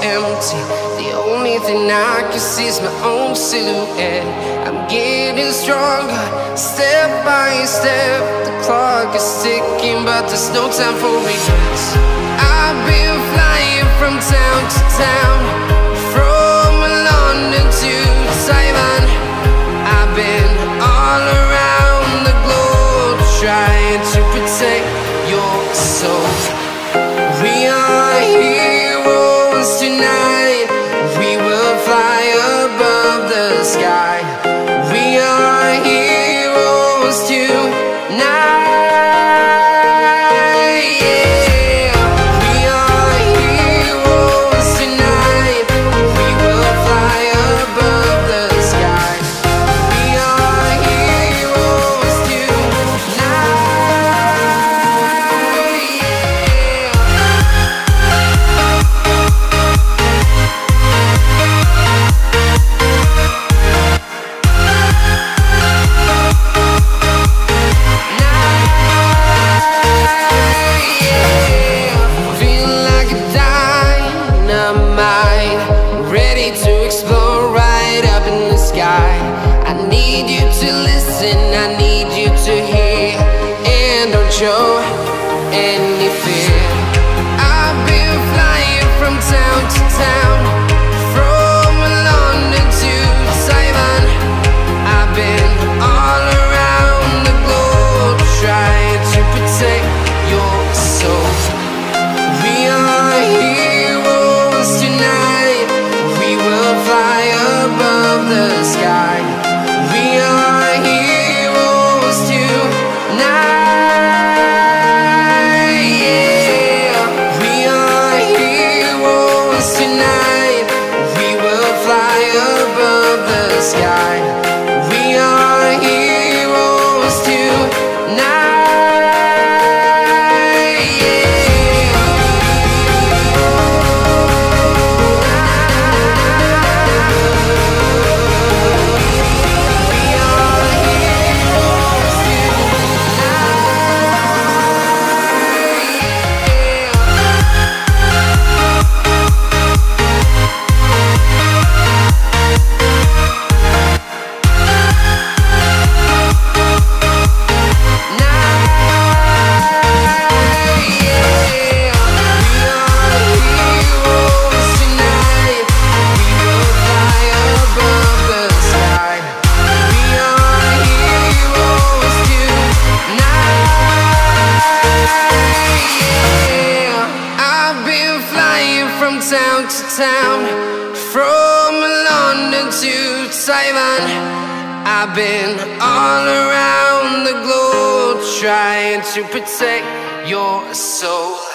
empty. The only thing I can see is my own silhouette. I'm getting stronger, step by step. The clock is ticking, but there's no time for regrets. I've been flying from town to town, from London to Taiwan. I've been all around the globe, trying to protect your soul. We are heroes tonight. We will fly above the sky. We are heroes tonight. I need you to listen, I need you to hear, and don't show any fear. I've been flying from town to town, from London to Taiwan. I've been all around the globe, trying to protect your soul. We are heroes tonight. We will fly above the sky. We are heroes tonight, yeah. We are heroes tonight. We will fly above the sky. We are heroes tonight. Town to town, from London to Taiwan. I've been all around the globe, trying to protect your soul.